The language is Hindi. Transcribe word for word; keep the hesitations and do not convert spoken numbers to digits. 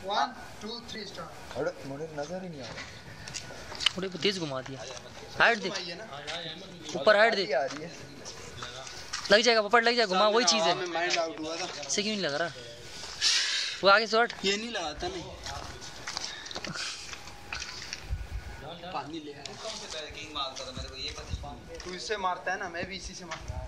One two three start. अरे मुझे नजर ही नहीं आ रहा। थोड़ी तेज घुमा दिया। हाइट दे ऊपर, हाइट दे। लग जाएगा पपड़, लग जाएगा। घुमा, वही चीज है। माइंड आउट हुआ था। से क्यों नहीं लग रहा? वो आगे शॉट ये नहीं लगाता नहीं। पानी ले आया। तू इससे मारता है ना, मैं भी इसी से मारता हूँ।